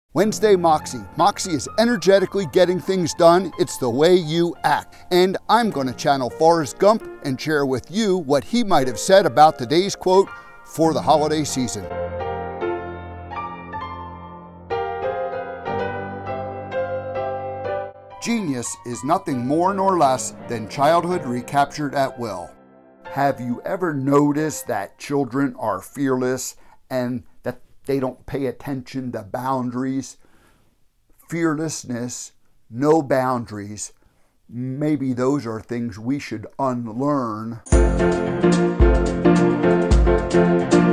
Wednesday Moxie. Moxie is energetically getting things done. It's the way you act. And I'm going to channel Forrest Gump and share with you what he might have said about today's quote for the holiday season. Genius is nothing more nor less than childhood recaptured at will. Have you ever noticed that children are fearless and that they don't pay attention to boundaries? Fearlessness, no boundaries. Maybe those are things we should unlearn.